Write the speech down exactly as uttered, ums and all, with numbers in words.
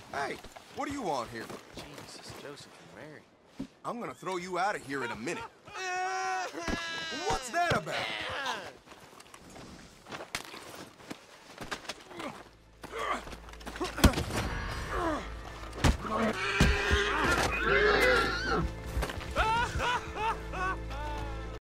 Hey, what do you want here? Jesus, Joseph and Mary. I'm gonna throw you out of here in a minute. What's that about?